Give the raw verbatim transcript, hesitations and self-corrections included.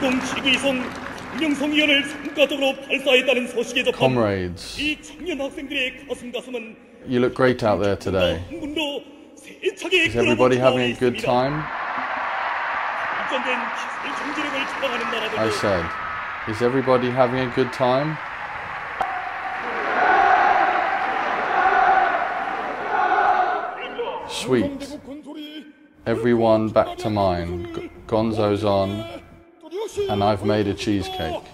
Comrades, you look great out there today. Is everybody having a good time? I said, is everybody having a good time? Sweet. Everyone back to mine. Gonzo's on, and I've made a cheesecake.